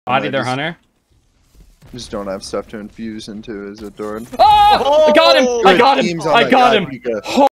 Body their hunter. Just don't have stuff to infuse into his Adoran. Oh! I got him! I got him! I got him!